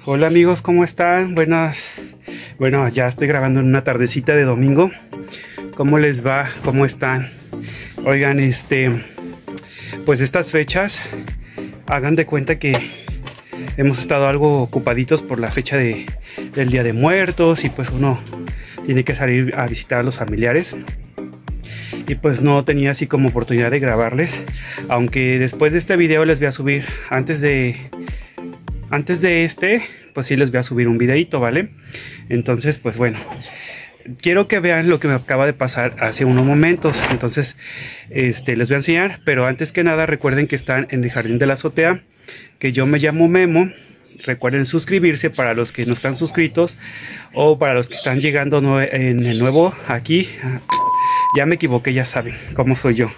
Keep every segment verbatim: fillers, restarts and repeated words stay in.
Hola amigos, ¿cómo están? Buenas. Bueno, ya estoy grabando en una tardecita de domingo. ¿Cómo les va? ¿Cómo están? Oigan, este, pues estas fechas, hagan de cuenta que hemos estado algo ocupaditos por la fecha de, del Día de Muertos, y pues uno tiene que salir a visitar a los familiares. Y pues no tenía así como oportunidad de grabarles, aunque después de este video les voy a subir, antes de antes de este, pues sí les voy a subir un videito, ¿vale? Entonces, pues bueno, quiero que vean lo que me acaba de pasar hace unos momentos. Entonces, este, les voy a enseñar, pero antes que nada recuerden que están en el jardín de la azotea, que yo me llamo Memo. Recuerden suscribirse para los que no están suscritos, o para los que están llegando en el nuevo aquí. Ya me equivoqué, ya saben cómo soy yo.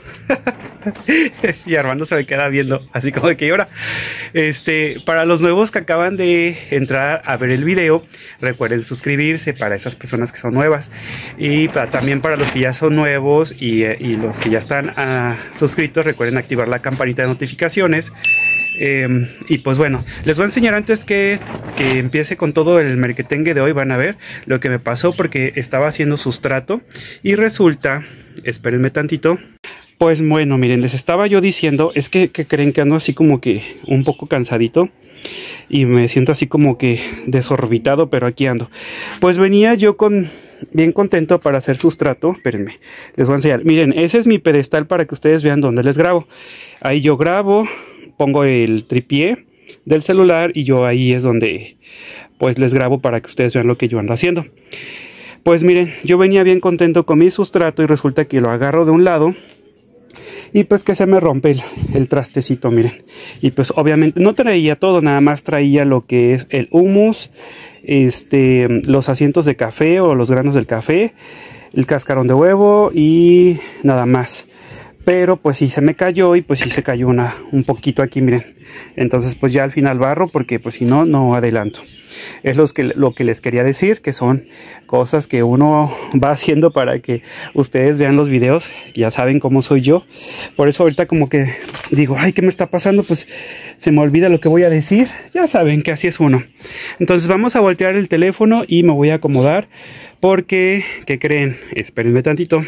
Y Armando se me queda viendo así como de que ahora. Este, para los nuevos que acaban de entrar a ver el video, recuerden suscribirse para esas personas que son nuevas. Y para, también para los que ya son nuevos y, y los que ya están uh, suscritos, recuerden activar la campanita de notificaciones. Eh, y pues bueno, les voy a enseñar antes que, que empiece con todo el merequetengue de hoy. Van a ver lo que me pasó, porque estaba haciendo sustrato y resulta, espérenme tantito. Pues bueno, miren, les estaba yo diciendo, es que, que creen que ando así como que un poco cansadito y me siento así como que desorbitado, pero aquí ando. Pues venía yo con bien contento para hacer sustrato. Espérenme, les voy a enseñar. Miren, ese es mi pedestal para que ustedes vean dónde les grabo. Ahí yo grabo, pongo el tripié del celular y yo ahí es donde pues les grabo para que ustedes vean lo que yo ando haciendo. Pues miren, yo venía bien contento con mi sustrato y resulta que lo agarro de un lado y pues que se me rompe el, el trastecito, miren. Y pues obviamente no traía todo, nada más traía lo que es el humus, este, los asientos de café o los granos del café, el cascarón de huevo y nada más. Pero pues sí se me cayó, y pues sí se cayó una, un poquito aquí, miren. Entonces pues ya al final barro, porque pues si no, no adelanto. Es los que, lo que les quería decir, que son cosas que uno va haciendo para que ustedes vean los videos. Ya saben cómo soy yo. Por eso ahorita como que digo, ay, ¿qué me está pasando? Pues se me olvida lo que voy a decir. Ya saben que así es uno. Entonces vamos a voltear el teléfono y me voy a acomodar, porque, ¿qué creen? Espérenme tantito.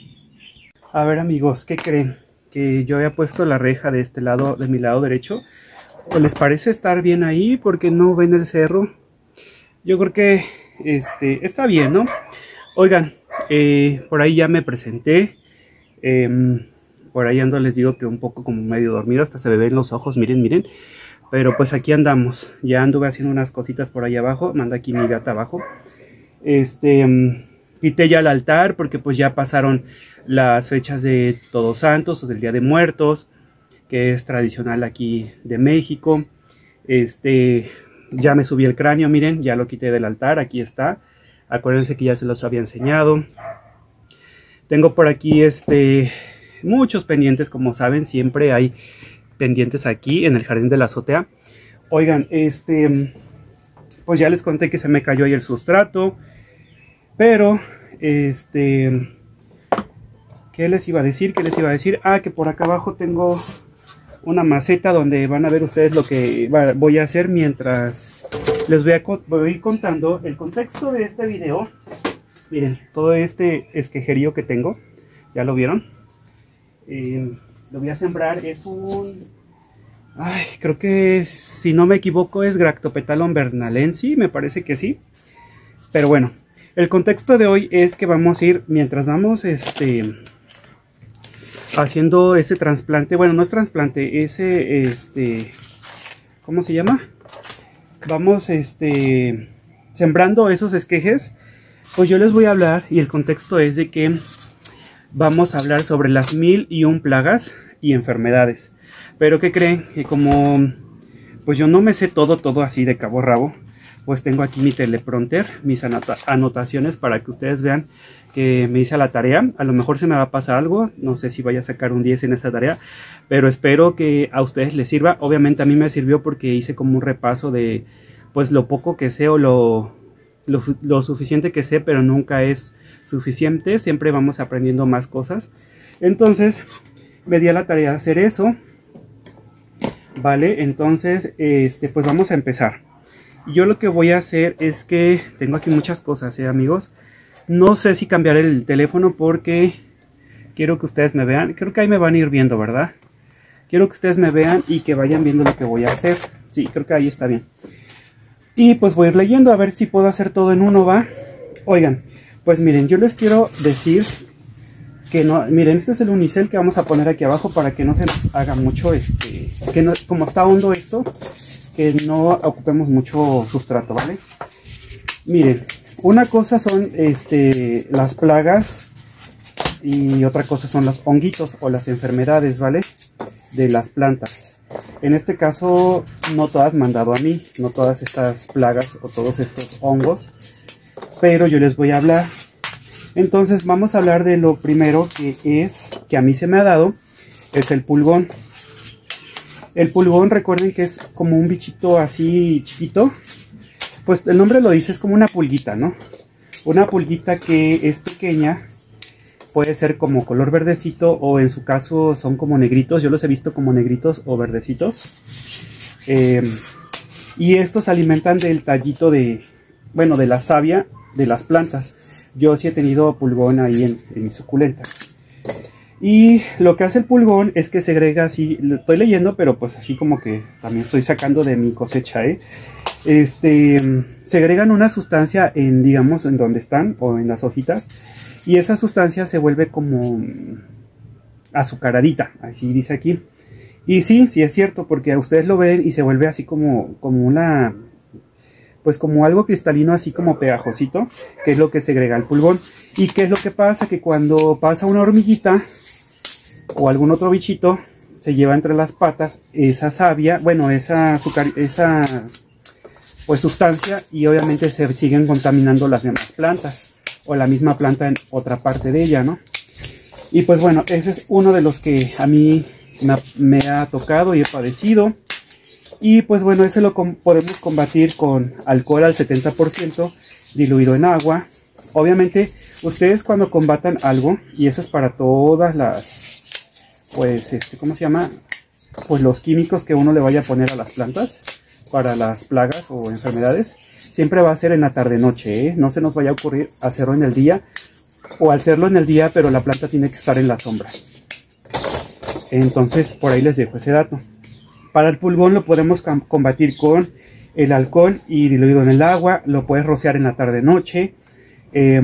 A ver amigos, ¿qué creen? Que yo había puesto la reja de este lado, de mi lado derecho. ¿O les parece estar bien ahí? Porque no ven el cerro. Yo creo que este, está bien, ¿no? Oigan, eh, por ahí ya me presenté. Eh, por ahí ando, les digo que un poco como medio dormido. Hasta se me ven los ojos, miren, miren. Pero pues aquí andamos. Ya anduve haciendo unas cositas por ahí abajo. Manda aquí mi gata abajo. Este... Quité ya el altar porque pues ya pasaron las fechas de Todos Santos o del Día de Muertos, que es tradicional aquí de México. Este, ya me subí el cráneo, miren, ya lo quité del altar, aquí está. Acuérdense que ya se los había enseñado. Tengo por aquí este muchos pendientes, como saben, siempre hay pendientes aquí en el jardín de la azotea. Oigan, este, pues ya les conté que se me cayó ahí el sustrato. Pero, este, ¿qué les iba a decir? ¿Qué les iba a decir? Ah, que por acá abajo tengo una maceta donde van a ver ustedes lo que voy a hacer mientras les voy a, voy a ir contando el contexto de este video. Miren, todo este esquejerío que tengo, ¿ya lo vieron? Eh, lo voy a sembrar, es un... Ay, creo que si no me equivoco es Gractopetalum bernalensis, me parece que sí. Pero bueno. El contexto de hoy es que vamos a ir, mientras vamos este, haciendo ese trasplante, bueno, no es trasplante, ese, este, ¿cómo se llama? Vamos, este, sembrando esos esquejes, pues yo les voy a hablar, y el contexto es de que vamos a hablar sobre las mil y un plagas y enfermedades. Pero ¿qué creen? Que como, pues yo no me sé todo, todo así de cabo a rabo, pues tengo aquí mi teleprompter, mis anota anotaciones para que ustedes vean que me hice la tarea. A lo mejor se me va a pasar algo, no sé si vaya a sacar un diez en esa tarea, pero espero que a ustedes les sirva. Obviamente a mí me sirvió porque hice como un repaso de pues lo poco que sé o lo, lo, lo suficiente que sé, pero nunca es suficiente, siempre vamos aprendiendo más cosas. Entonces me di a la tarea de hacer eso, vale. Entonces este, pues vamos a empezar. Yo lo que voy a hacer es que tengo aquí muchas cosas, ¿eh, amigos? No sé si cambiar el teléfono porque quiero que ustedes me vean. Creo que ahí me van a ir viendo, ¿verdad? Quiero que ustedes me vean y que vayan viendo lo que voy a hacer. Sí, creo que ahí está bien. Y pues voy a ir leyendo a ver si puedo hacer todo en uno, ¿va? Oigan, pues miren, yo les quiero decir que no, miren, este es el unicel que vamos a poner aquí abajo para que no se nos haga mucho, este, que no, como está hondo esto, que no ocupemos mucho sustrato, ¿vale? Miren, una cosa son este, las plagas y otra cosa son los honguitos o las enfermedades, ¿vale? De las plantas. En este caso no todas me han dado a mí, no todas estas plagas o todos estos hongos, pero yo les voy a hablar. Entonces vamos a hablar de lo primero que es, que a mí se me ha dado, es el pulgón. El pulgón, recuerden que es como un bichito así chiquito. Pues el nombre lo dice, es como una pulguita, ¿no? Una pulguita que es pequeña, puede ser como color verdecito o en su caso son como negritos. Yo los he visto como negritos o verdecitos. Eh, y estos se alimentan del tallito de, bueno, de la savia de las plantas. Yo sí he tenido pulgón ahí en, en mis suculentas. Y lo que hace el pulgón es que segrega así, lo estoy leyendo, pero pues así como que también estoy sacando de mi cosecha, ¿eh? Este, segregan una sustancia en, digamos, en donde están o en las hojitas, y esa sustancia se vuelve como azucaradita, así dice aquí. Y sí, sí es cierto, porque ustedes lo ven y se vuelve así como, como una, pues como algo cristalino, así como pegajosito, que es lo que segrega el pulgón. ¿Y qué es lo que pasa? Que cuando pasa una hormiguita o algún otro bichito, se lleva entre las patas esa savia, bueno, esa azúcar, esa pues sustancia, y obviamente se siguen contaminando las demás plantas o la misma planta en otra parte de ella, ¿no? Y pues bueno, ese es uno de los que a mí me ha, me ha tocado y he padecido. Y pues bueno, ese lo com podemos combatir con alcohol al setenta por ciento diluido en agua. Obviamente ustedes cuando combatan algo, y eso es para todas las, pues este, ¿cómo se llama? Pues los químicos que uno le vaya a poner a las plantas para las plagas o enfermedades, siempre va a ser en la tarde-noche, ¿eh? No se nos vaya a ocurrir hacerlo en el día, o hacerlo en el día, pero la planta tiene que estar en la sombra. Entonces, por ahí les dejo ese dato. Para el pulgón lo podemos combatir con el alcohol y diluido en el agua, lo puedes rociar en la tarde-noche, eh,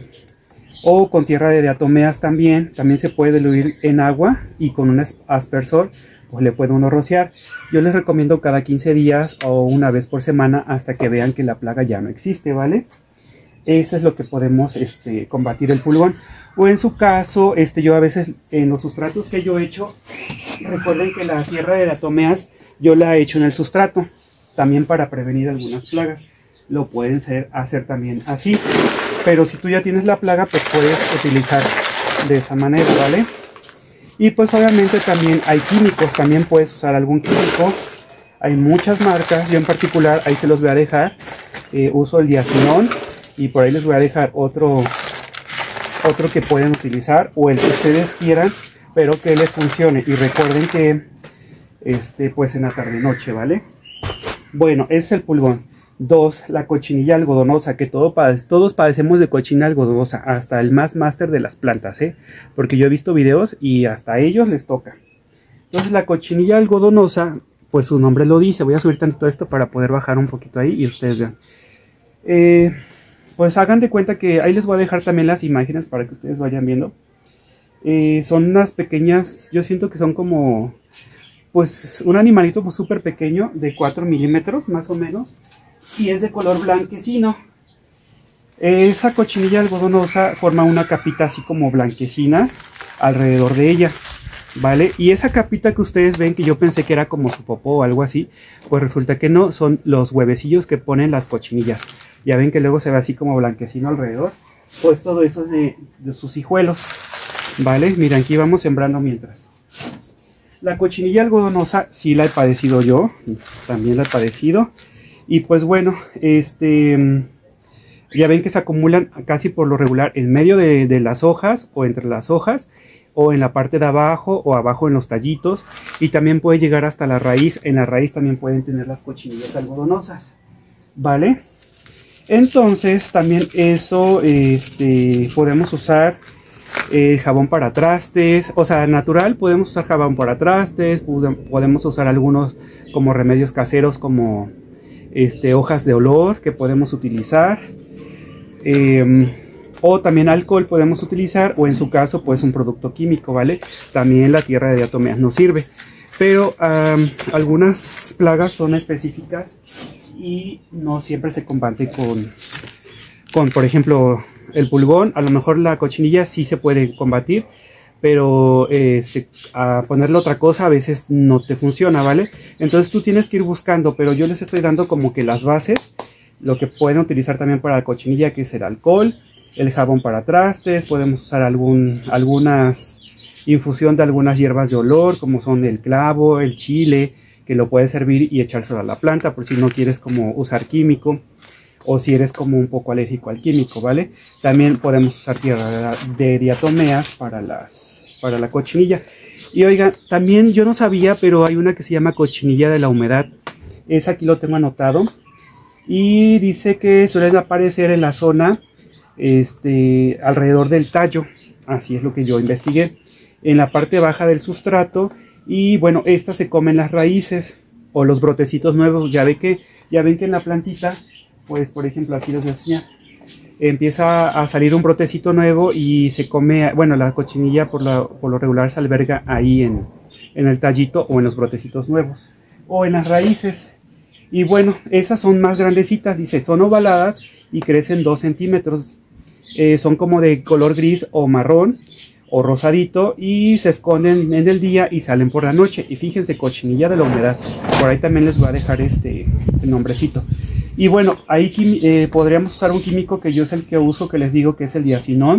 o con tierra de diatomeas también, también se puede diluir en agua y con un aspersor pues le puede uno rociar. Yo les recomiendo cada quince días o una vez por semana hasta que vean que la plaga ya no existe, ¿vale? Eso es lo que podemos este, combatir el pulgón. O en su caso, este, yo a veces en los sustratos que yo he hecho, recuerden que la tierra de diatomeas yo la he hecho en el sustrato, también para prevenir algunas plagas. Lo pueden ser, hacer también así, pero si tú ya tienes la plaga, pues puedes utilizar de esa manera, ¿vale? Y pues obviamente también hay químicos, también puedes usar algún químico. Hay muchas marcas, yo en particular ahí se los voy a dejar, eh, uso el diacinón, y por ahí les voy a dejar otro, otro que pueden utilizar, o el que ustedes quieran, pero que les funcione. Y recuerden que este, pues en la tarde noche, ¿vale? Bueno, ese es el pulgón. Dos, la cochinilla algodonosa, que todo padece, todos padecemos de cochinilla algodonosa, hasta el más máster de las plantas, ¿eh? Porque yo he visto videos y hasta a ellos les toca. Entonces la cochinilla algodonosa, pues su nombre lo dice. Voy a subir tanto esto para poder bajar un poquito ahí y ustedes vean. Eh, pues hagan de cuenta que ahí les voy a dejar también las imágenes para que ustedes vayan viendo. Eh, son unas pequeñas, yo siento que son como, pues un animalito pues, súper pequeño, de cuatro milímetros más o menos. Y es de color blanquecino. Esa cochinilla algodonosa forma una capita así como blanquecina alrededor de ella, ¿vale? Y esa capita que ustedes ven, que yo pensé que era como su popó o algo así, pues resulta que no, son los huevecillos que ponen las cochinillas. Ya ven que luego se ve así como blanquecino alrededor. Pues todo eso es de, de sus hijuelos, ¿vale? Miren, aquí vamos sembrando mientras. La cochinilla algodonosa sí la he padecido yo, también la he padecido. Y pues bueno, este, ya ven que se acumulan casi por lo regular en medio de, de las hojas o entre las hojas, o en la parte de abajo o abajo en los tallitos, y también puede llegar hasta la raíz. En la raíz también pueden tener las cochinillas algodonosas, ¿vale? Entonces también eso, este, podemos usar el jabón para trastes, o sea, natural, podemos usar jabón para trastes, podemos usar algunos como remedios caseros como este, hojas de olor que podemos utilizar, eh, o también alcohol podemos utilizar, o en su caso pues un producto químico, ¿vale? También la tierra de diatomeas nos sirve, pero um, algunas plagas son específicas y no siempre se combate con, con por ejemplo, el pulgón. A lo mejor la cochinilla sí se puede combatir, pero este, a ponerle otra cosa a veces no te funciona, ¿vale? Entonces tú tienes que ir buscando, pero yo les estoy dando como que las bases, lo que pueden utilizar también para la cochinilla, que es el alcohol, el jabón para trastes, podemos usar algún, algunas infusión de algunas hierbas de olor, como son el clavo, el chile, que lo puedes servir y echárselo a la planta por si no quieres como usar químico, o si eres como un poco alérgico al químico, ¿vale? También podemos usar tierra de diatomeas para, las, para la cochinilla. Y oigan, también yo no sabía, pero hay una que se llama cochinilla de la humedad. Esa aquí lo tengo anotado. Y dice que suelen aparecer en la zona este, alrededor del tallo. Así es lo que yo investigué. En la parte baja del sustrato. Y bueno, estas se comen las raíces o los brotecitos nuevos. Ya, ve que, ya ven que en la plantita, pues por ejemplo aquí les voy a enseñar, empieza a salir un brotecito nuevo y se come, bueno, la cochinilla por, la, por lo regular se alberga ahí en, en el tallito o en los brotecitos nuevos o en las raíces. Y bueno, esas son más grandecitas, dice, son ovaladas y crecen dos centímetros, eh, son como de color gris o marrón o rosadito y se esconden en el día y salen por la noche. Y fíjense, cochinilla de la humedad, por ahí también les voy a dejar este el nombrecito. Y bueno, ahí eh, podríamos usar un químico que yo es el que uso, que les digo que es el diacinón.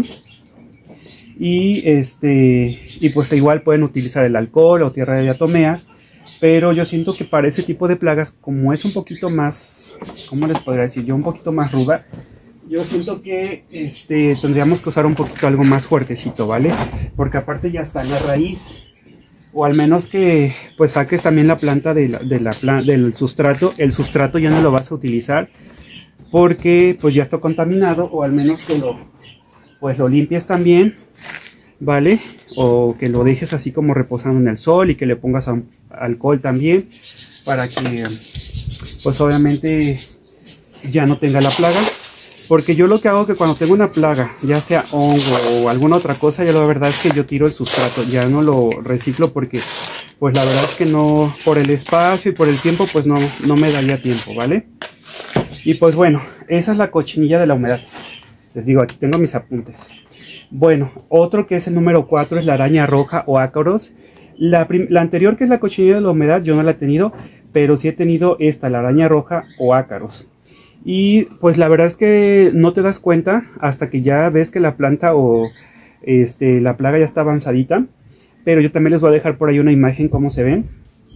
Y este y pues igual pueden utilizar el alcohol o tierra de diatomeas. Pero yo siento que para ese tipo de plagas, como es un poquito más, ¿cómo les podría decir yo? Un poquito más ruda. Yo siento que este, tendríamos que usar un poquito algo más fuertecito, ¿vale? Porque aparte ya está en la raíz. O al menos que pues saques también la planta de la, de la plan, del sustrato. El sustrato ya no lo vas a utilizar porque pues ya está contaminado, o al menos que lo, pues lo limpies también, ¿vale? O que lo dejes así como reposando en el sol y que le pongas a, alcohol también para que pues obviamente ya no tenga la plaga. Porque yo lo que hago es que cuando tengo una plaga, ya sea hongo o alguna otra cosa, ya la verdad es que yo tiro el sustrato, ya no lo reciclo porque pues la verdad es que no, por el espacio y por el tiempo pues no, no me daría tiempo, ¿vale? Y pues bueno, esa es la cochinilla de la humedad. Les digo, aquí tengo mis apuntes. Bueno, otro que es el número cuatro es la araña roja o ácaros. La, la anterior, que es la cochinilla de la humedad, yo no la he tenido, pero sí he tenido esta, la araña roja o ácaros. Y pues la verdad es que no te das cuenta hasta que ya ves que la planta o este, la plaga ya está avanzadita. Pero yo también les voy a dejar por ahí una imagen cómo se ven.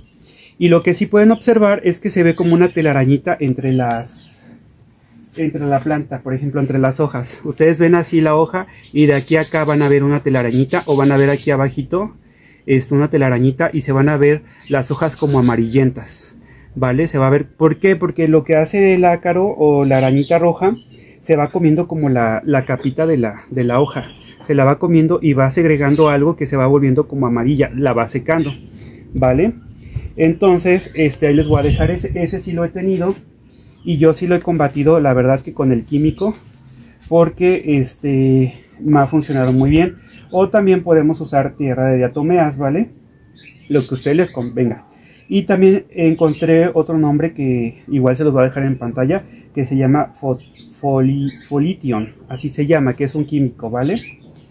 Y lo que sí pueden observar es que se ve como una telarañita entre las entre la planta, por ejemplo entre las hojas. Ustedes ven así la hoja y de aquí a acá van a ver una telarañita, o van a ver aquí abajito es una telarañita y se van a ver las hojas como amarillentas. ¿Vale? Se va a ver, ¿por qué? Porque lo que hace el ácaro o la arañita roja se va comiendo como la, la capita de la, de la hoja, se la va comiendo y va segregando algo que se va volviendo como amarilla, la va secando, ¿vale? Entonces, este, ahí les voy a dejar ese, ese sí lo he tenido y yo sí lo he combatido, la verdad que con el químico, porque este, me ha funcionado muy bien. O también podemos usar tierra de diatomeas, ¿vale? Lo que a ustedes les convenga. Y también encontré otro nombre que igual se los voy a dejar en pantalla, que se llama foli, Folitium, así se llama, que es un químico, ¿vale?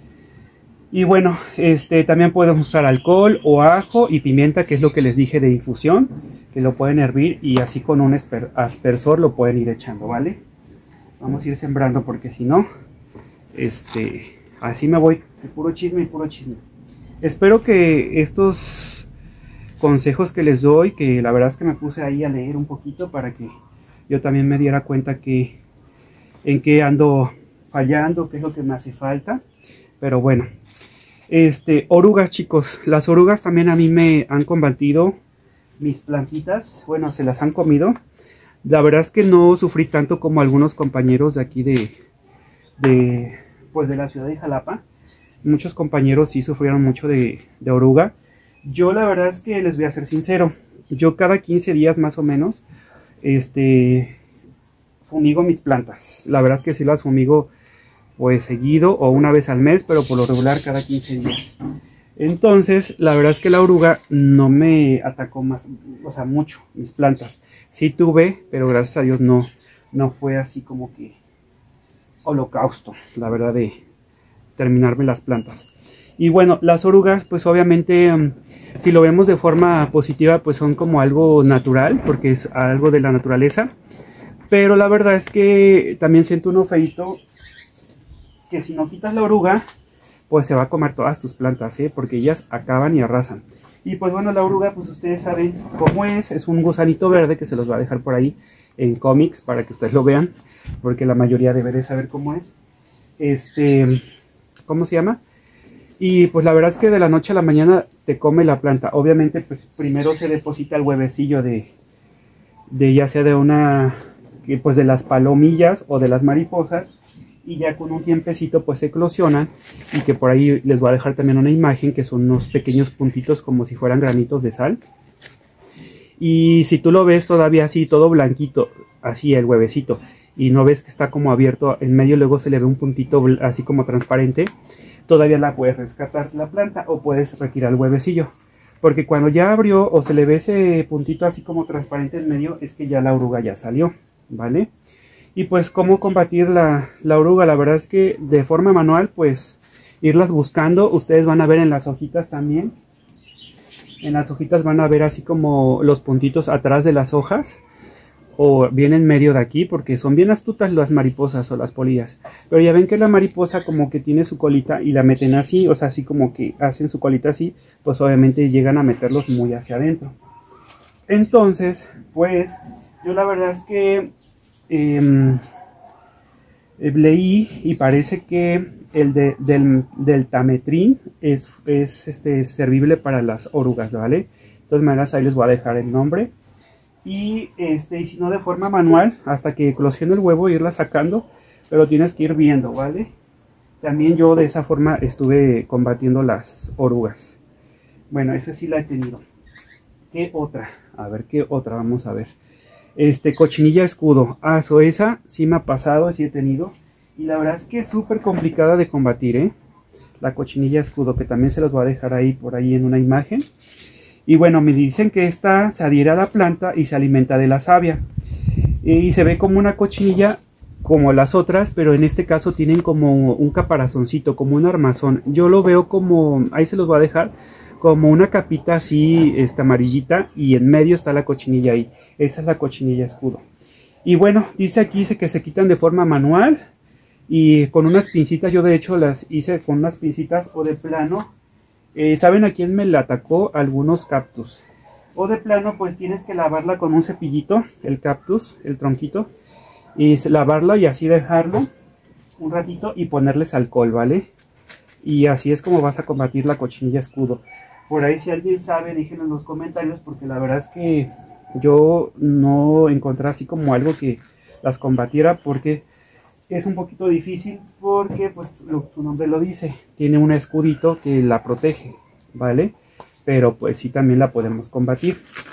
Y bueno, este también podemos usar alcohol o ajo y pimienta, que es lo que les dije de infusión, que lo pueden hervir y así con un aspersor lo pueden ir echando, ¿vale? Vamos a ir sembrando porque si no, este, así me voy, de puro chisme y puro chisme. Espero que estos consejos que les doy, que la verdad es que me puse ahí a leer un poquito para que yo también me diera cuenta que en qué ando fallando, qué es lo que me hace falta. Pero bueno, este, orugas, chicos, las orugas también a mí me han combatido mis plantitas, bueno, se las han comido. La verdad es que no sufrí tanto como algunos compañeros de aquí de, de, pues de la ciudad de Jalapa. Muchos compañeros sí sufrieron mucho de, de oruga. Yo la verdad es que les voy a ser sincero. Yo cada quince días más o menos, este, fumigo mis plantas. La verdad es que sí las fumigo pues seguido o una vez al mes, pero por lo regular cada quince días. Entonces, la verdad es que la oruga no me atacó más, o sea, mucho mis plantas. Sí tuve, pero gracias a Dios no, no fue así como que holocausto, la verdad, de terminarme las plantas. Y bueno, las orugas, pues obviamente, um, si lo vemos de forma positiva, pues son como algo natural, porque es algo de la naturaleza. Pero la verdad es que también siento uno feito, que si no quitas la oruga, pues se va a comer todas tus plantas, ¿eh? Porque ellas acaban y arrasan. Y pues bueno, la oruga, pues ustedes saben cómo es. Es un gusanito verde que se los va a dejar por ahí en cómics para que ustedes lo vean, porque la mayoría debe de saber cómo es. Este, ¿cómo se llama? Y pues la verdad es que de la noche a la mañana te come la planta. Obviamente, pues primero se deposita el huevecillo de, de ya sea de una, pues de las palomillas o de las mariposas. Y ya con un tiempecito pues se eclosionan, y que por ahí les voy a dejar también una imagen que son unos pequeños puntitos como si fueran granitos de sal. Y si tú lo ves todavía así, todo blanquito, así el huevecito, y no ves que está como abierto en medio, luego se le ve un puntito así como transparente, todavía la puedes rescatar la planta o puedes retirar el huevecillo. Porque cuando ya abrió o se le ve ese puntito así como transparente en medio, es que ya la oruga ya salió, ¿vale? Y pues cómo combatir la, la oruga, la verdad es que de forma manual, pues irlas buscando. Ustedes van a ver en las hojitas también. En las hojitas van a ver así como los puntitos atrás de las hojas, o bien en medio de aquí, porque son bien astutas las mariposas o las polillas. Pero ya ven que la mariposa como que tiene su colita y la meten así, o sea, así como que hacen su colita así, pues obviamente llegan a meterlos muy hacia adentro. Entonces, pues yo la verdad es que Eh, eh, leí y parece que el de, del, del tametrín es, es este, servible para las orugas, ¿vale? De todas maneras ahí les voy a dejar el nombre. Y, este, y si no, de forma manual, hasta que eclosione el huevo, irla sacando, pero tienes que ir viendo, ¿vale? También yo de esa forma estuve combatiendo las orugas. Bueno, esa sí la he tenido. ¿Qué otra? A ver, ¿qué otra? Vamos a ver. Este, cochinilla escudo. Ah, so esa sí me ha pasado, sí he tenido. Y la verdad es que es súper complicada de combatir, ¿eh? La cochinilla escudo, que también se los voy a dejar ahí por ahí en una imagen. Y bueno, me dicen que esta se adhiere a la planta y se alimenta de la savia. Y se ve como una cochinilla como las otras, pero en este caso tienen como un caparazoncito, como un armazón. Yo lo veo como, ahí se los voy a dejar, como una capita así, esta amarillita, y en medio está la cochinilla ahí. Esa es la cochinilla escudo. Y bueno, dice aquí dice que se quitan de forma manual y con unas pincitas. Yo de hecho las hice con unas pincitas, o de plano, eh, ¿saben a quién me la atacó? Algunos cactus. O de plano pues tienes que lavarla con un cepillito, el cactus, el tronquito, y lavarla y así dejarlo un ratito y ponerles alcohol, ¿vale? Y así es como vas a combatir la cochinilla escudo. Por ahí si alguien sabe, déjenlo en los comentarios, porque la verdad es que yo no encontré así como algo que las combatiera, porque es un poquito difícil, porque pues lo, su nombre lo dice, tiene un escudito que la protege, ¿vale? Pero pues sí, también la podemos combatir.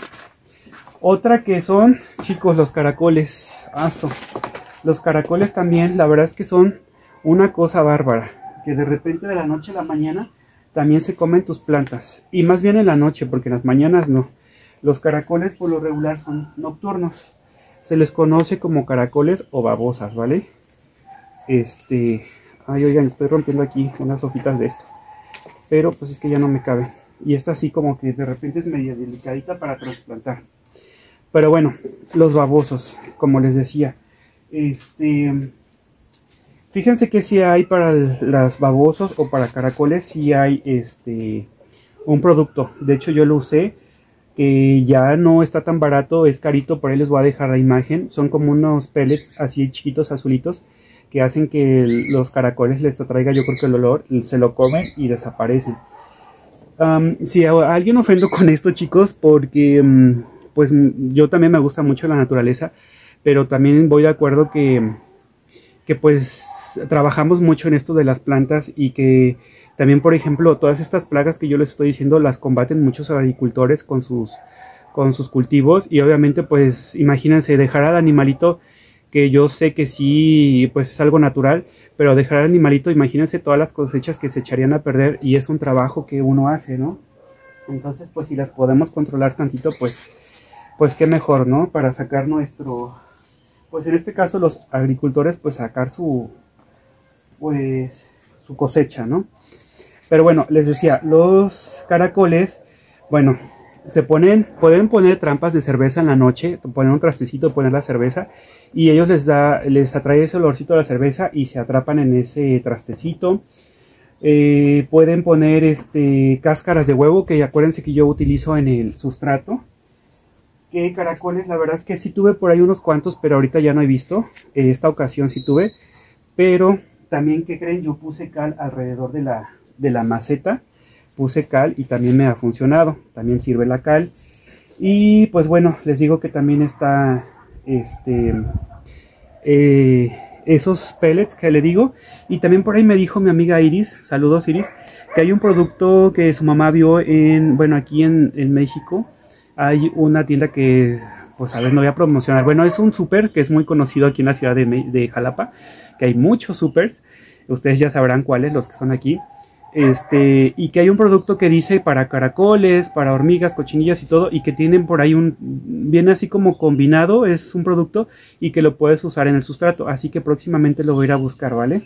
Otra que son, chicos, los caracoles. Aso. Los caracoles también, la verdad es que son una cosa bárbara, que de repente de la noche a la mañana también se comen tus plantas. Y más bien en la noche, porque en las mañanas no. Los caracoles por lo regular son nocturnos. Se les conoce como caracoles o babosas, ¿vale? Este... Ay, oigan, estoy rompiendo aquí unas hojitas de esto. Pero pues es que ya no me cabe. Y esta así como que de repente es media delicadita para trasplantar. Pero bueno, los babosos, como les decía. Este... Fíjense que si hay para las babosos o para caracoles, si hay este un producto. De hecho yo lo usé, que ya no está tan barato, es carito, por ahí les voy a dejar la imagen. Son como unos pellets así chiquitos, azulitos, que hacen que los caracoles les atraiga, yo creo que el olor, se lo comen y desaparecen. Um, si a alguien ofendo con esto, chicos, porque um, pues yo también me gusta mucho la naturaleza, pero también voy de acuerdo que, que pues trabajamos mucho en esto de las plantas y que también, por ejemplo, todas estas plagas que yo les estoy diciendo las combaten muchos agricultores con sus, con sus cultivos, y obviamente pues imagínense dejar al animalito, que yo sé que sí pues es algo natural, pero dejar al animalito, imagínense todas las cosechas que se echarían a perder, y es un trabajo que uno hace, ¿no? Entonces pues si las podemos controlar tantito, pues pues qué mejor, ¿no? Para sacar nuestro, pues en este caso los agricultores pues sacar su pues su cosecha, ¿no? Pero bueno, les decía, los caracoles, bueno, se ponen, pueden poner trampas de cerveza en la noche, poner un trastecito, poner la cerveza, y ellos les da, les atrae ese olorcito de la cerveza y se atrapan en ese trastecito. Eh, pueden poner este cáscaras de huevo, que acuérdense que yo utilizo en el sustrato. Que caracoles, la verdad es que sí tuve por ahí unos cuantos, pero ahorita ya no he visto. Eh, esta ocasión sí tuve, pero también, ¿qué creen? Yo puse cal alrededor de la, de la maceta. Puse cal y también me ha funcionado. También sirve la cal. Y pues bueno, les digo que también está este eh, esos pellets que le digo. Y también por ahí me dijo mi amiga Iris, saludos Iris, que hay un producto que su mamá vio en, bueno, aquí en, en México. Hay una tienda que, pues a ver, no voy a promocionar. Bueno, es un súper que es muy conocido aquí en la ciudad de, de Jalapa, que hay muchos súpers. Ustedes ya sabrán cuáles, los que son aquí. Este, y que hay un producto que dice para caracoles, para hormigas, cochinillas y todo, y que tienen por ahí un, viene así como combinado, es un producto, y que lo puedes usar en el sustrato, así que próximamente lo voy a ir a buscar, ¿vale?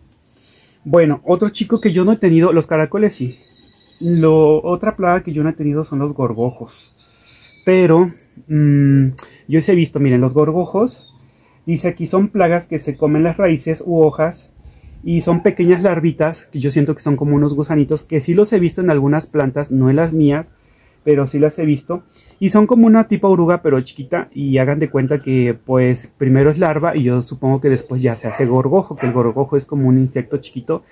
Bueno, otro chico que yo no he tenido, los caracoles sí. Lo, otra plaga que yo no he tenido son los gorgojos, pero mmm, yo sí he visto, miren, los gorgojos, dice aquí son plagas que se comen las raíces u hojas, y son pequeñas larvitas, que yo siento que son como unos gusanitos, que sí los he visto en algunas plantas, no en las mías, pero sí las he visto. Y son como una tipo oruga, pero chiquita, y hagan de cuenta que pues primero es larva, y yo supongo que después ya se hace gorgojo, que el gorgojo es como un insecto chiquito,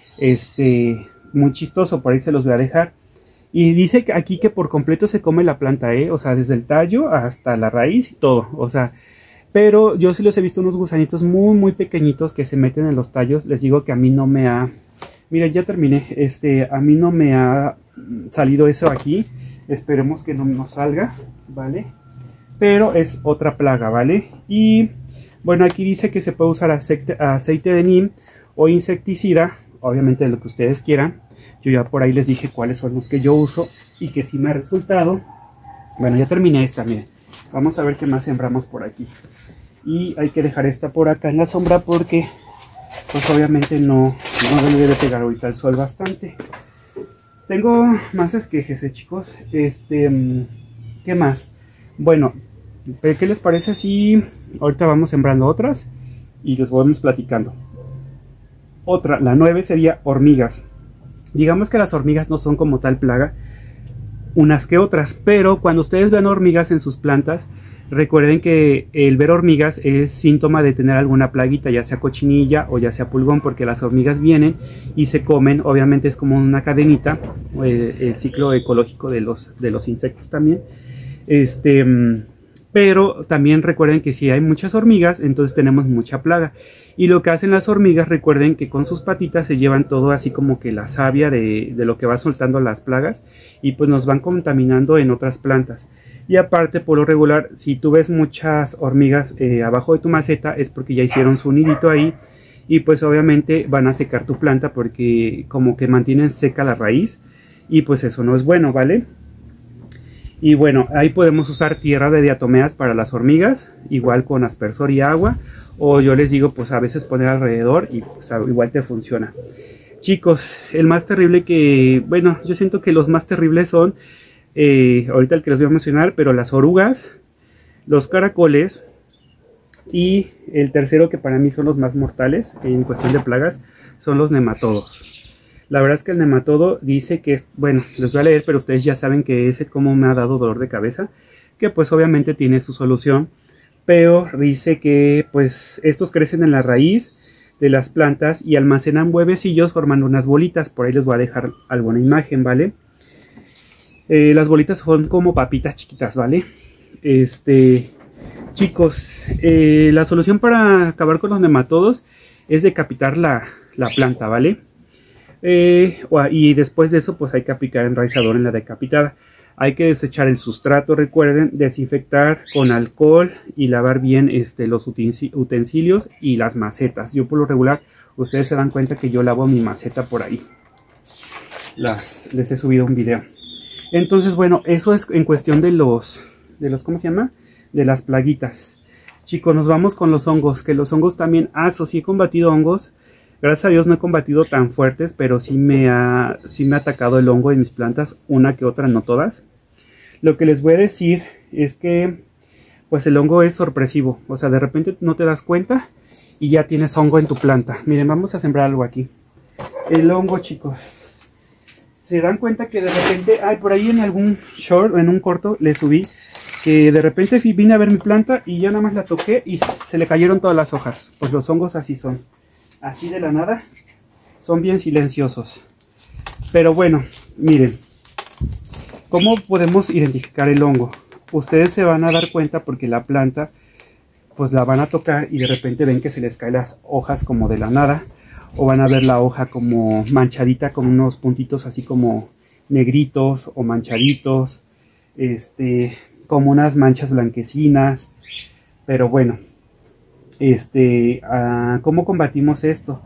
este, muy chistoso, por ahí se los voy a dejar. Y dice que aquí que por completo se come la planta, ¿eh? O sea, desde el tallo hasta la raíz y todo, o sea... Pero yo sí los he visto unos gusanitos muy muy pequeñitos que se meten en los tallos. Les digo que a mí no me ha... Miren, ya terminé. Este, a mí no me ha salido eso aquí. Esperemos que no nos salga, ¿vale? Pero es otra plaga, ¿vale? Y bueno, aquí dice que se puede usar aceite, aceite de neem o insecticida. Obviamente lo que ustedes quieran. Yo ya por ahí les dije cuáles son los que yo uso y que sí me ha resultado. Bueno, ya terminé esta, miren. Vamos a ver qué más sembramos por aquí. Y hay que dejar esta por acá en la sombra porque pues obviamente no, no debe de pegar ahorita el sol bastante. Tengo más esquejes, eh, chicos. Este, ¿qué más? Bueno, ¿qué les parece si ahorita vamos sembrando otras y les vamos platicando? Otra, la nueve sería hormigas. Digamos que las hormigas no son como tal plaga, unas que otras, pero cuando ustedes vean hormigas en sus plantas, recuerden que el ver hormigas es síntoma de tener alguna plaguita, ya sea cochinilla o ya sea pulgón, porque las hormigas vienen y se comen, obviamente es como una cadenita, el, el ciclo ecológico de los, de los insectos también. Este, pero también recuerden que si hay muchas hormigas, entonces tenemos mucha plaga. Y lo que hacen las hormigas, recuerden que con sus patitas se llevan todo así como que la savia de, de lo que va soltando las plagas, y pues nos van contaminando en otras plantas. Y aparte, por lo regular, si tú ves muchas hormigas eh, abajo de tu maceta, es porque ya hicieron su nidito ahí, y pues obviamente van a secar tu planta porque como que mantienen seca la raíz, y pues eso no es bueno, ¿vale? Y bueno, ahí podemos usar tierra de diatomeas para las hormigas, igual con aspersor y agua, o yo les digo pues a veces poner alrededor y pues igual te funciona. Chicos, el más terrible que, bueno, yo siento que los más terribles son, eh, ahorita el que les voy a mencionar, pero las orugas, los caracoles, y el tercero que para mí son los más mortales en cuestión de plagas, son los nematodos. La verdad es que el nematodo dice que, bueno, les voy a leer, pero ustedes ya saben que ese como me ha dado dolor de cabeza, que pues obviamente tiene su solución, pero dice que pues estos crecen en la raíz de las plantas y almacenan huevecillos formando unas bolitas. Por ahí les voy a dejar alguna imagen, ¿vale? Eh, las bolitas son como papitas chiquitas, ¿vale? este, chicos, eh, la solución para acabar con los nematodos es decapitar la, la planta, ¿vale? Eh, y después de eso pues hay que aplicar enraizador en la decapitada. Hay que desechar el sustrato, recuerden, desinfectar con alcohol y lavar bien este, los utensilios y las macetas. Yo por lo regular, ustedes se dan cuenta que yo lavo mi maceta por ahí. Las, les he subido un video. Entonces, bueno, eso es en cuestión de los, de los, ¿cómo se llama? De las plaguitas. Chicos, nos vamos con los hongos, que los hongos también, ah, eso sí he combatido hongos. Gracias a Dios no he combatido tan fuertes, pero sí me ha, sí me ha atacado el hongo en mis plantas, una que otra, no todas. Lo que les voy a decir es que pues el hongo es sorpresivo, o sea, de repente no te das cuenta y ya tienes hongo en tu planta. Miren, vamos a sembrar algo aquí. El hongo, chicos, se dan cuenta que de repente, ay, por ahí en algún short, en un corto, le subí que de repente vine a ver mi planta y ya nada más la toqué y se le cayeron todas las hojas. Pues los hongos así son, así de la nada, son bien silenciosos. Pero bueno, miren. ¿Cómo podemos identificar el hongo? Ustedes se van a dar cuenta porque la planta, pues la van a tocar y de repente ven que se les caen las hojas como de la nada. O van a ver la hoja como manchadita con unos puntitos así como negritos o manchaditos. Este, como unas manchas blanquecinas. Pero bueno, este, uh, ¿cómo combatimos esto?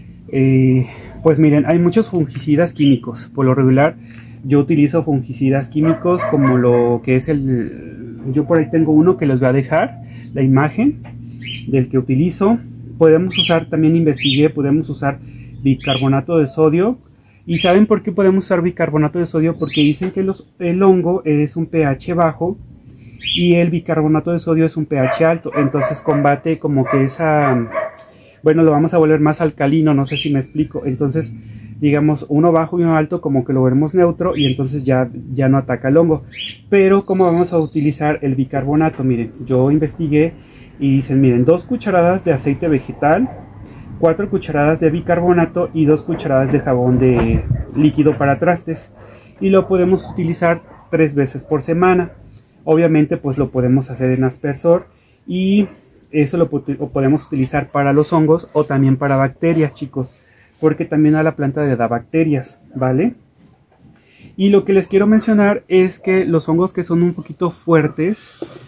Eh, pues miren, hay muchos fungicidas químicos. Por lo regular, yo utilizo fungicidas químicos como lo que es el... Yo por ahí tengo uno que les voy a dejar la imagen del que utilizo. Podemos usar, también investigué, podemos usar bicarbonato de sodio. ¿Y saben por qué podemos usar bicarbonato de sodio? Porque dicen que los, el hongo es un pH bajo y el bicarbonato de sodio es un pH alto. Entonces combate como que esa... Bueno, lo vamos a volver más alcalino, no sé si me explico. Entonces, digamos, uno bajo y uno alto como que lo veremos neutro y entonces ya, ya no ataca el hongo. Pero, ¿cómo vamos a utilizar el bicarbonato? Miren, yo investigué y dicen, miren, dos cucharadas de aceite vegetal, cuatro cucharadas de bicarbonato y dos cucharadas de jabón de líquido para trastes. Y lo podemos utilizar tres veces por semana. Obviamente, pues lo podemos hacer en aspersor y eso lo, lo podemos utilizar para los hongos o también para bacterias, chicos. Porque también a la planta le da bacterias, ¿vale? Y lo que les quiero mencionar es que los hongos que son un poquito fuertes,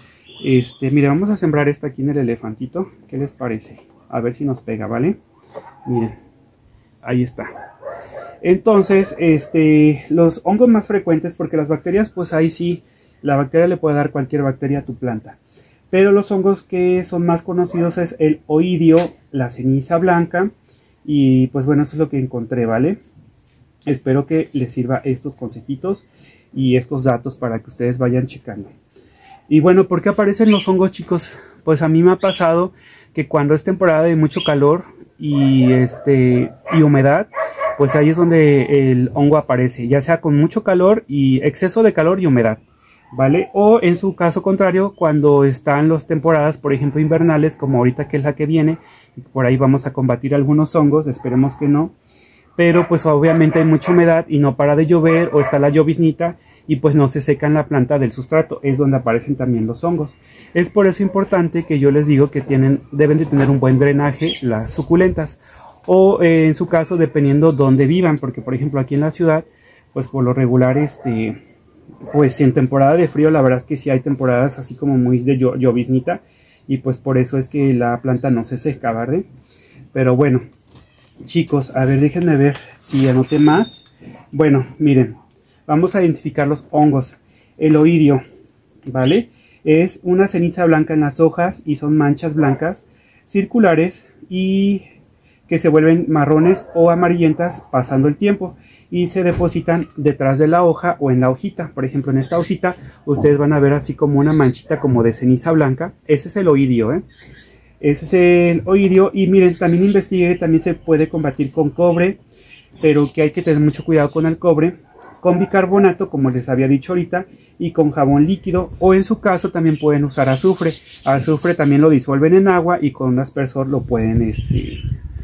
este, mira, vamos a sembrar esta aquí en el elefantito. ¿Qué les parece? A ver si nos pega, ¿vale? Miren, ahí está. Entonces, este, los hongos más frecuentes, porque las bacterias, pues ahí sí, la bacteria le puede dar cualquier bacteria a tu planta. Pero los hongos que son más conocidos es el oidio, la ceniza blanca. Y pues bueno, eso es lo que encontré, ¿vale? Espero que les sirva estos consejitos y estos datos para que ustedes vayan checando. Y bueno, ¿por qué aparecen los hongos, chicos? Pues a mí me ha pasado que cuando es temporada de mucho calor y, este, y humedad, pues ahí es donde el hongo aparece, ya sea con mucho calor y exceso de calor y humedad, ¿vale? O en su caso contrario, cuando están las temporadas, por ejemplo, invernales, como ahorita que es la que viene, por ahí vamos a combatir algunos hongos, esperemos que no. Pero pues obviamente hay mucha humedad y no para de llover o está la lloviznita y pues no se seca en la planta del sustrato, es donde aparecen también los hongos. Es por eso importante que yo les digo que tienen, deben de tener un buen drenaje las suculentas. O eh, en su caso, dependiendo dónde vivan, porque por ejemplo aquí en la ciudad, pues por lo regular, este, pues en temporada de frío, la verdad es que sí hay temporadas así como muy de llo lloviznita. Y pues por eso es que la planta no se seca, ¿vale? Pero bueno, chicos, a ver, déjenme ver si anoté más. Bueno, miren, vamos a identificar los hongos. El oidio, ¿vale? Es una ceniza blanca en las hojas y son manchas blancas circulares y que se vuelven marrones o amarillentas pasando el tiempo y se depositan detrás de la hoja o en la hojita. Por ejemplo, en esta hojita ustedes van a ver así como una manchita como de ceniza blanca. Ese es el oidio, ¿eh? Ese es el oidio. Y miren, también investigué, también se puede combatir con cobre, pero que hay que tener mucho cuidado con el cobre, con bicarbonato, como les había dicho ahorita, y con jabón líquido, o en su caso también pueden usar azufre. Azufre también lo disuelven en agua y con un aspersor lo pueden, este,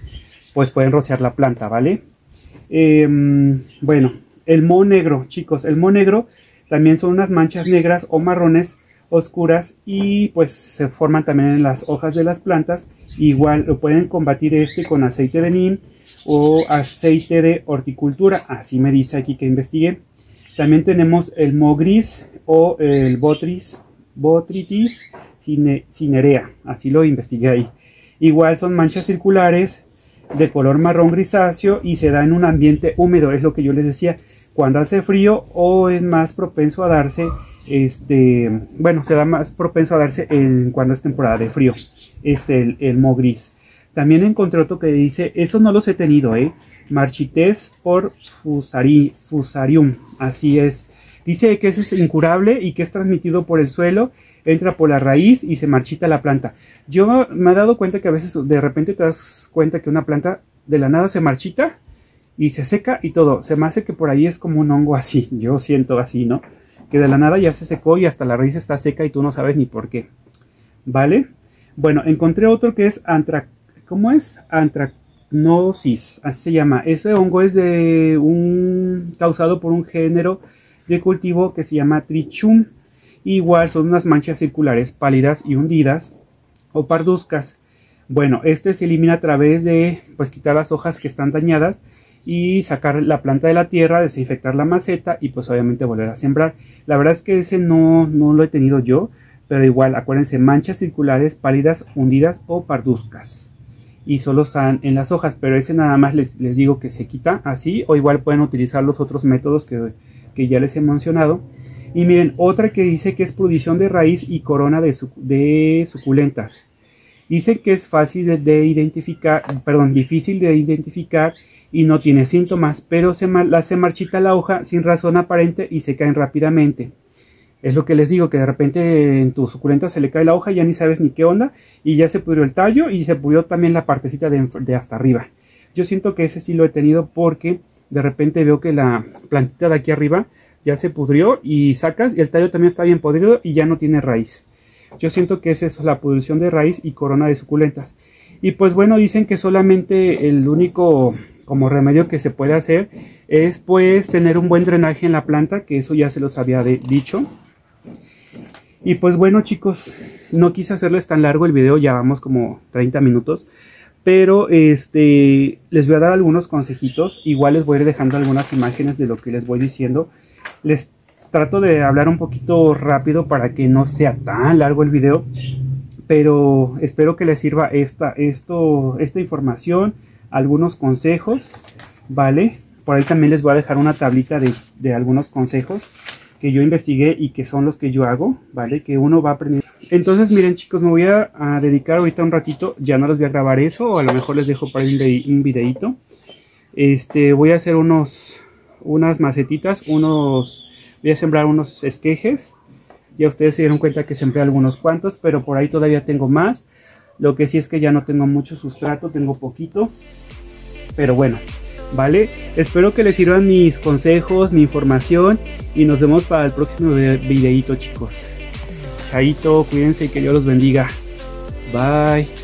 pues pueden rociar la planta, ¿vale? Eh, bueno, el moho negro, chicos, el moho negro también son unas manchas negras o marrones oscuras y pues se forman también en las hojas de las plantas. Igual lo pueden combatir este con aceite de neem o aceite de horticultura, así me dice aquí que investigué. También tenemos el moho gris o el Botrytis, Botrytis cinerea, así lo investigué ahí. Igual son manchas circulares de color marrón grisáceo y se da en un ambiente húmedo, es lo que yo les decía, cuando hace frío o es más propenso a darse, este, bueno, se da más propenso a darse en, cuando es temporada de frío, este, el, el moho gris. También encontré otro que dice, esos no los he tenido, eh, Marchites por fusari, fusarium, así es. Dice que eso es incurable y que es transmitido por el suelo, entra por la raíz y se marchita la planta. Yo me he dado cuenta que a veces de repente te das cuenta que una planta de la nada se marchita y se seca y todo. Se me hace que por ahí es como un hongo así, yo siento así, ¿no? Que de la nada ya se secó y hasta la raíz está seca y tú no sabes ni por qué. ¿Vale? Bueno, encontré otro que es antra... ¿Cómo es? Anthracnosis, así se llama. Ese hongo es de un causado por un género de cultivo que se llama Trichum. Igual son unas manchas circulares pálidas y hundidas o parduzcas. Bueno, este se elimina a través de pues quitar las hojas que están dañadas y sacar la planta de la tierra, desinfectar la maceta y pues obviamente volver a sembrar. La verdad es que ese no, no lo he tenido yo, pero igual acuérdense, manchas circulares pálidas, hundidas o parduzcas. Y solo están en las hojas, pero ese nada más les, les digo que se quita así, o igual pueden utilizar los otros métodos que, que ya les he mencionado. Y miren, otra que dice que es pudrición de raíz y corona de, su, de suculentas. Dice que es fácil de, de identificar, perdón, difícil de identificar y no tiene síntomas, pero se, la, se marchita la hoja sin razón aparente y se caen rápidamente. Es lo que les digo, que de repente en tu suculenta se le cae la hoja y ya ni sabes ni qué onda y ya se pudrió el tallo y se pudrió también la partecita de, de hasta arriba. Yo siento que ese sí lo he tenido porque de repente veo que la plantita de aquí arriba ya se pudrió y sacas y el tallo también está bien podrido y ya no tiene raíz. Yo siento que es eso, la pudrición de raíz y corona de suculentas. Y pues bueno, dicen que solamente el único como remedio que se puede hacer es pues tener un buen drenaje en la planta, que eso ya se los había de, dicho. Y pues bueno chicos, no quise hacerles tan largo el video, ya vamos como treinta minutos. Pero este les voy a dar algunos consejitos, igual les voy a ir dejando algunas imágenes de lo que les voy diciendo. Les trato de hablar un poquito rápido para que no sea tan largo el video, pero espero que les sirva esta, esto, esta información, algunos consejos, ¿vale? Por ahí también les voy a dejar una tablita de, de algunos consejos que yo investigué y que son los que yo hago, ¿vale? Que uno va aprendiendo. Entonces miren chicos, me voy a, a dedicar ahorita un ratito, ya no les voy a grabar eso, o a lo mejor les dejo para un, un videito. Este, voy a hacer unos, unas macetitas, unos... Voy a sembrar unos esquejes. Ya ustedes se dieron cuenta que sembré algunos cuantos, pero por ahí todavía tengo más. Lo que sí es que ya no tengo mucho sustrato, tengo poquito. Pero bueno, ¿vale? Espero que les sirvan mis consejos, mi información. Y nos vemos para el próximo videito, chicos. Chaito, cuídense y que Dios los bendiga. Bye.